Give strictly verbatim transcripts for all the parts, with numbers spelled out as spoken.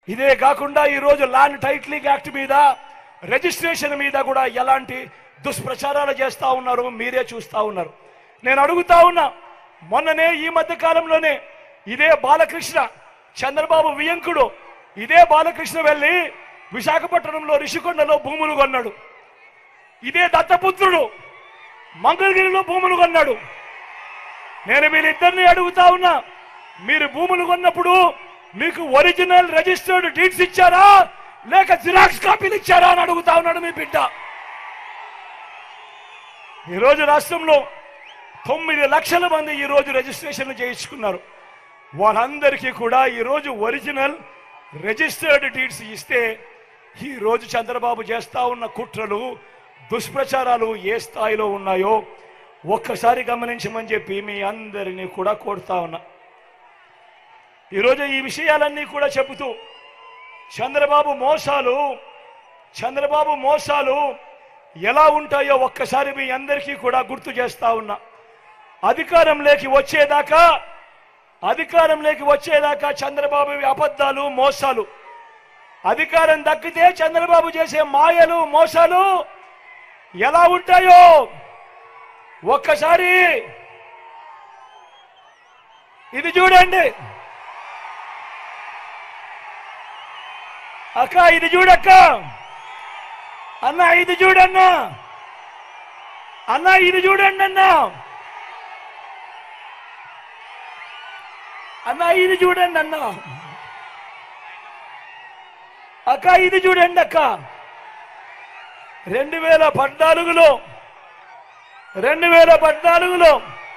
ఇదే కాకుండా ఈరోజు ల్యాండ్ టైటిలింగ్ యాక్ట్ మీద రిజిస్ట్రేషన్ మీద కూడా ఎలాంటి దుష్ప్రచారాలు చేస్తా ఉన్నారు, మీరే చూస్తా ఉన్నారు. నేను అడుగుతా ఉన్నా, మొన్ననే ఈ మధ్య కాలంలోనే ఇదే బాలకృష్ణ, చంద్రబాబు వియంకుడు ఇదే బాలకృష్ణ వెళ్ళి విశాఖపట్నంలో రిషికొండలో భూములు కొన్నాడు. ఇదే దత్తపుత్రుడు మంగళగిరిలో భూములు కొన్నాడు. నేను వీళ్ళిద్దరిని అడుగుతా ఉన్నా, మీరు భూములు కొన్నప్పుడు మీకు ఒరిజినల్ రిజిస్టర్డ్ డీడ్స్ ఇచ్చారా లేక జిరాక్స్ కాపీలు ఇచ్చారా అని అడుగుతా ఉన్నాడు మీ బిడ్డ. ఈరోజు రాష్ట్రంలో తొమ్మిది లక్షల మంది ఈరోజు రిజిస్ట్రేషన్లు చేయించుకున్నారు. వాళ్ళందరికీ కూడా ఈరోజు ఒరిజినల్ రిజిస్టర్డ్ డీడ్స్ ఇస్తే ఈరోజు చంద్రబాబు చేస్తా ఉన్న కుట్రలు దుష్ప్రచారాలు ఏ స్థాయిలో ఉన్నాయో ఒక్కసారి గమనించమని చెప్పి మీ అందరినీ కూడా కోరుతా ఉన్నా. ఈరోజు ఈ విషయాలన్నీ కూడా చెబుతూ చంద్రబాబు మోసాలు చంద్రబాబు మోసాలు ఎలా ఉంటాయో ఒక్కసారి మీ అందరికీ కూడా గుర్తు చేస్తా ఉన్నా. అధికారంలోకి వచ్చేదాకా అధికారంలోకి వచ్చేదాకా చంద్రబాబు అబద్ధాలు మోసాలు, అధికారం దక్కితే చంద్రబాబు చేసే మాయలు మోసాలు ఎలా ఉంటాయో ఒక్కసారి ఇది చూడండి. అక్క ఇది చూడక్క, అన్న ఇది చూడన్నా, అన్న ఇది చూడండి అన్న, అన్న ఇది చూడండి అన్న, అక్క ఇది చూడండి అక్క. రెండు వేల పద్నాలుగులో రెండు వేల పద్నాలుగులో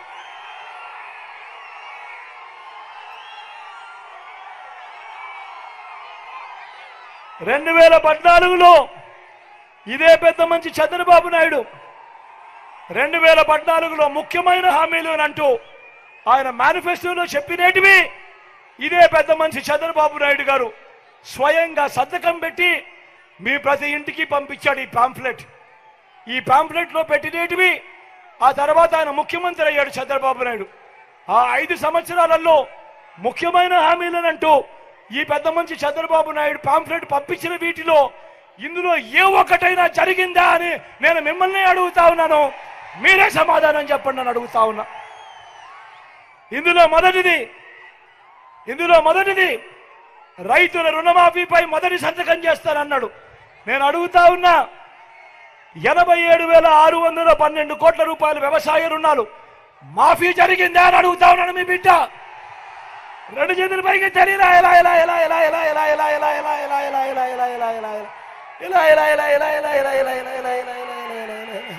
రెండు వేల పద్నాలుగులో ఇదే పెద్ద మంచి చంద్రబాబు నాయుడు రెండు వేల పద్నాలుగులో ముఖ్యమైన హామీలు అంటూ ఆయన మేనిఫెస్టోలో చెప్పినేటివి ఇదే పెద్ద మనిషి చంద్రబాబు నాయుడు గారు స్వయంగా సంతకం పెట్టి మీ ప్రతి ఇంటికి పంపించాడు ఈ పాంఫ్లెట్. ఈ పాంఫ్లెట్ లో పెట్టినేటివి ఆ తర్వాత ఆయన ముఖ్యమంత్రి అయ్యాడు చంద్రబాబు నాయుడు. ఆ ఐదు సంవత్సరాలలో ముఖ్యమైన హామీలనంటూ ఈ పెద్ద మనిషి చంద్రబాబు నాయుడు పాంఫ్లెట్ పంపించిన వీటిలో ఇందులో ఏ ఒక్కటైనా జరిగిందా అని నేను మిమ్మల్ని అడుగుతా ఉన్నాను. మీరే సమాధానం చెప్పండి అని అడుగుతా ఉన్నా. ఇందులో మొదటిది ఇందులో మొదటిది రైతుల రుణమాఫీపై మొదటి సంతకం చేస్తానన్నాడు. నేను అడుగుతా ఉన్నా, ఎనభై ఏడు వేల ఆరు వందల పన్నెండు కోట్ల రూపాయల వ్యవసాయ రుణాలు మాఫీ జరిగిందా అని అడుగుతా ఉన్నాను మీ బిడ్డ. రెండు చేతుల పైకి తెలియలా ఎలా ఎలా ఎలా ఎలా ఎలా ఎలా ఎలా ఎలా ఎలా ఎలా ఎలా ఎలా ఎలా ఎలా ఎలా ఎలా ఇలా ఇలా ఇలా ఇలా ఇలా ఇలా ఇలా ఇలా ఇలా ఇలా ఇలా ఇలా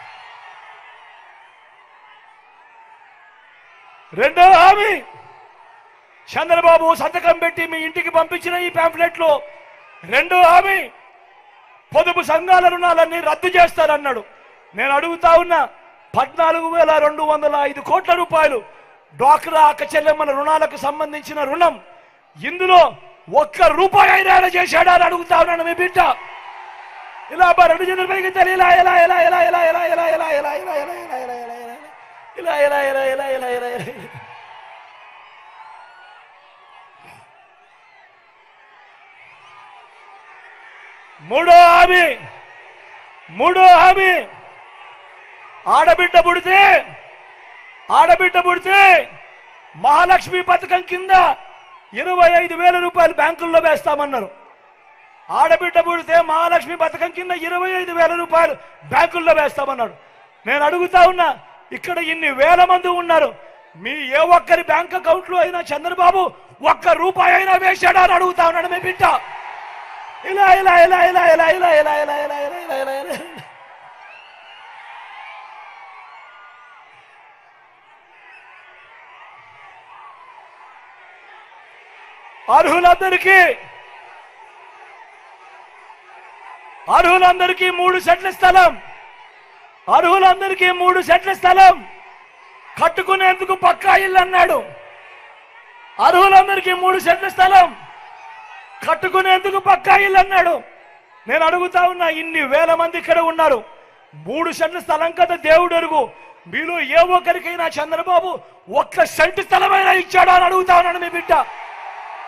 రెండో హామీ చంద్రబాబు సంతకం పెట్టి మీ ఇంటికి పంపించిన ఈ పాంఫ్లెట్ లో రెండో హామీ పొదుపు సంఘాల రుణాలన్నీ రద్దు చేస్తారన్నాడు. నేను అడుగుతా ఉన్నా, పద్నాలుగు వేల రెండు వందల ఐదు కోట్ల రూపాయలు డ్వాక్రా అక్క చెల్లెమ్మల రుణాలకు సంబంధించిన రుణం ఇందులో ఒక్క రూపాయి అయినా చేశాడా అని అడుగుతా ఉన్నాను మీ బిడ్డ. ఇలా రెండు జనుల పైకి తెలియలా ఎలా ఎలా ఎలా ఎలా ఎలా ఎలా ఎలా ఎలా ఎలా ఎలా ఎలా ఎలా ఎలా ఇలా ఇలా ఇలా ఇలా ఇలా ఇలా ఇలా మూడో హామీ మూడో హామీ ఆడబిడ్డ పుడితే ఆడబిడ్డ పుడితే మహాలక్ష్మి పథకం కింద ఇరవై ఐదు వేల రూపాయలు బ్యాంకుల్లో వేస్తామన్నారు. ఆడబిడ్డ పుడితే మహాలక్ష్మి పథకం కింద ఇరవై ఐదు వేల రూపాయలు బ్యాంకుల్లో వేస్తామన్నాడు. నేను అడుగుతా ఉన్నా, ఇక్కడ ఇన్ని వేల మంది ఉన్నారు, మీ ఏ ఒక్కరి బ్యాంక్ అకౌంట్ లో అయినా చంద్రబాబు ఒక్క రూపాయి అయినా వేశాడా అని అడుగుతా ఉన్నాడు మీ బిడ్డ. ఇలా ఇలా ఇలా ఇలా ఇలా ఇలా ఇలా ఇలా ఇలా ఇలా ఇలా ఇలా అర్హులందరికీ అర్హులందరికీ మూడు సెంట్ల స్థలం అర్హులందరికీ మూడు సెంట్ల స్థలం కట్టుకునేందుకు పక్కా ఇల్లు అన్నాడు. అర్హులందరికీ మూడు సెంట్ల స్థలం కట్టుకునేందుకు పక్కా ఇల్లు అన్నాడు. నేను అడుగుతా ఉన్నా, ఇన్ని వేల మంది ఇక్కడ ఉన్నారు, మూడు సెంట్ల స్థలం కదా దేవుడు ఎరుగు, మీలో ఏ ఒక్కరికైనా చంద్రబాబు ఒక్క సెంటు స్థలమైనా ఇచ్చాడా అని అడుగుతా ఉన్నాను మీ బిడ్డ.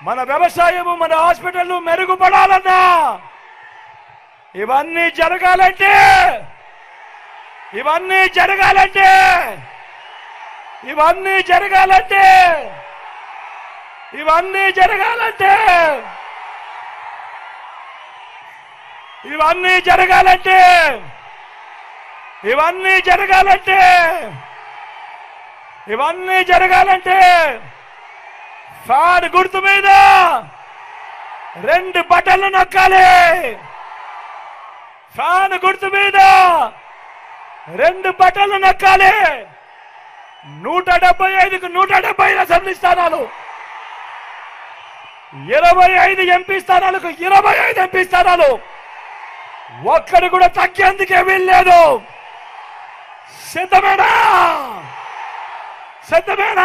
మన వ్యవసాయము మన హాస్పిటల్ మెరుగుపడాలన్నా ఇవన్నీ జరగాలంటే ఇవన్నీ జరగాలంటే ఇవన్నీ జరగాలంటే ఇవన్నీ జరగాలంటే ఇవన్నీ జరగాలంటే ఇవన్నీ జరగాలంటే ఇవన్నీ జరగాలంటే ఫ్యాన్ గుర్తు మీద రెండు బటన్లు నొక్కాలి. ఫ్యాన్ గుర్తు మీద రెండు బటన్లు నొక్కాలి. నూట డెబ్బై ఐదుకు నూట డెబ్బై ఐదు అసెంబ్లీ స్థానాలు, ఇరవై ఐదు ఎంపీ స్థానాలకు ఇరవై ఐదు ఎంపీ స్థానాలు, ఒక్కడు కూడా తగ్గేందుకే వీల్లేదు. సిద్ధమేనా? సిద్ధమేనా?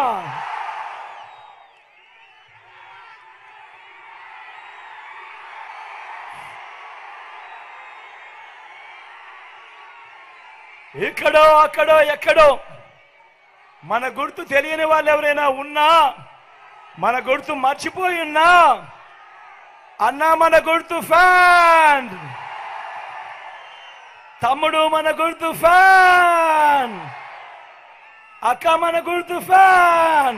ఇక్కడో అక్కడో ఎక్కడో మన గుర్తు తెలియని వాళ్ళు ఎవరైనా ఉన్నా, మన గుర్తు మర్చిపోయి ఉన్నా, అన్నా మన గుర్తు ఫ్యాన్, తమ్ముడు మన గుర్తు ఫ్యాన్, అక్క మన గుర్తు ఫ్యాన్,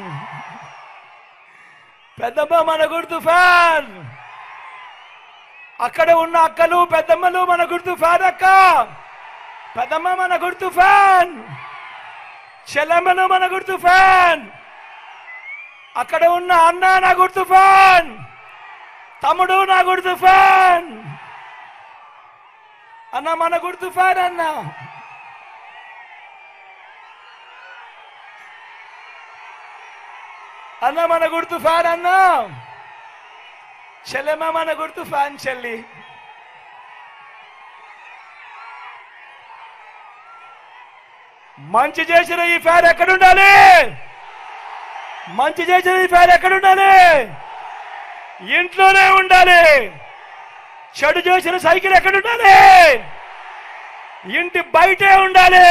పెద్దమ్మ మన గుర్తు ఫ్యాన్, అక్కడ ఉన్న అక్కలు పెద్దమ్మలు మన గుర్తు ఫ్యాన్, అక్క పెద్దమ్మ మన గుర్తు ఫ్యాన్, చెల్లెమ్మలు మన గుర్తు ఫ్యాన్, అక్కడ ఉన్న అన్న నా గుర్తు ఫ్యాన్, తమ్ముడు నా గుర్తు ఫ్యాన్, అన్న మన గుర్తు ఫ్యాన్, అన్న అన్న మన గుర్తు ఫ్యాన్, అన్న చెల్లెమ్మ మన గుర్తు ఫ్యాన్, చెల్లి మంచి చేసిన ఈ ఫ్యాన్ ఎక్కడుండాలి? మంచి చేసిన ఈ ఫ్యాన్ ఎక్కడుండాలి? ఇంట్లోనే ఉండాలి. చెడు చేసిన సైకిల్ ఎక్కడుండాలి? ఇంటి బయటే ఉండాలి.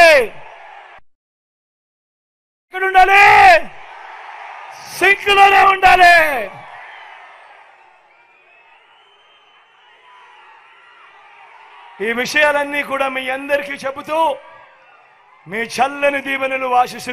ఎక్కడుండాలి? సింక్లోనే ఉండాలి. ఈ విషయాలన్నీ కూడా మీ అందరికీ చెబుతూ మీ చల్లని దీవెనలు ఆశీస్సులు